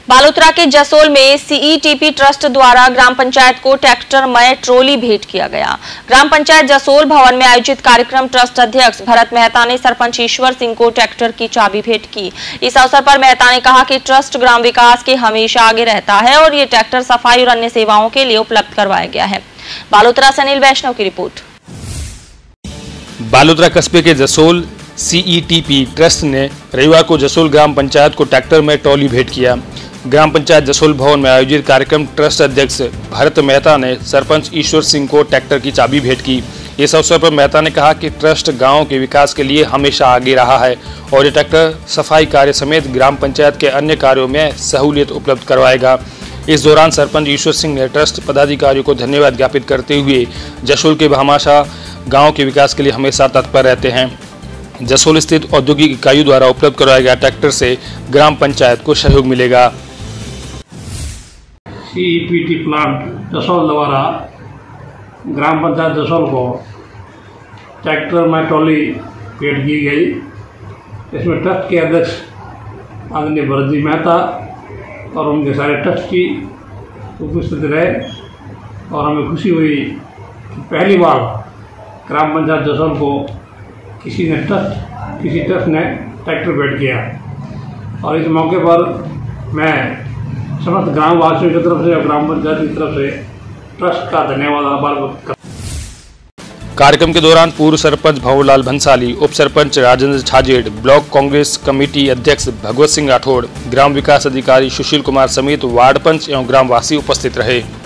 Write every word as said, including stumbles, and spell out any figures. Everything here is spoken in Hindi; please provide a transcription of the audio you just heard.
बालोतरा के जसोल में सीईटीपी ट्रस्ट द्वारा ग्राम पंचायत को ट्रैक्टरमय ट्रॉली भेंट किया गया। ग्राम पंचायत जसोल भवन में आयोजित कार्यक्रम ट्रस्ट अध्यक्ष भरत मेहता ने सरपंच ईश्वर सिंह को ट्रैक्टर की चाबी भेंट की। इस अवसर पर मेहता ने कहा कि ट्रस्ट ग्राम विकास के हमेशा आगे रहता है और ये ट्रैक्टर सफाई और अन्य सेवाओं के लिए उपलब्ध करवाया गया है। बालोतरा से अनिल वैष्णव की रिपोर्ट। बालोतरा कस्बे के जसोल सीईटीपी ट्रस्ट ने रविवार को जसोल ग्राम पंचायत को ट्रैक्टर में ट्रॉली भेंट किया। ग्राम पंचायत जसोल भवन में आयोजित कार्यक्रम ट्रस्ट अध्यक्ष भरत मेहता ने सरपंच ईश्वर सिंह को ट्रैक्टर की चाबी भेंट की। इस अवसर पर मेहता ने कहा कि ट्रस्ट गांव के विकास के लिए हमेशा आगे रहा है और ये ट्रैक्टर सफाई कार्य समेत ग्राम पंचायत के अन्य कार्यों में सहूलियत उपलब्ध करवाएगा। इस दौरान सरपंच ईश्वर सिंह ने ट्रस्ट पदाधिकारियों को धन्यवाद ज्ञापित करते हुए जसोल के हमेशा गाँव के विकास के लिए हमेशा तत्पर रहते हैं। जसोल स्थित औद्योगिक इकाइयों द्वारा उपलब्ध करवाए गए ट्रैक्टर से ग्राम पंचायत को सहयोग मिलेगा। सीईटीपी प्लांट जसोल द्वारा ग्राम पंचायत जसोल को ट्रैक्टर में ट्रॉली भेंट की गई। इसमें ट्रस्ट के अध्यक्ष आदरणीय भरत जी मेहता और उनके सारे ट्रस्ट की उपस्थित रहे और हमें खुशी हुई कि पहली बार ग्राम पंचायत जसोल को किसी ने ट्रस्ट किसी ट्रस्ट ने ट्रैक्टर भेंट किया और इस मौके पर मैं समस्त ग्राम वासियों की तरफ से और ग्राम पंचायत की तरफ से ट्रस्ट का धन्यवाद आभार व्यक्त करता। कार्यक्रम के दौरान पूर्व सरपंच भंवरलाल भंसाली, उप सरपंच राजेंद्र छाजेड़, ब्लॉक कांग्रेस कमेटी अध्यक्ष भगवत सिंह राठौड़, ग्राम विकास अधिकारी सुशील कुमार समेत वार्ड पंच एवं ग्रामवासी उपस्थित रहे।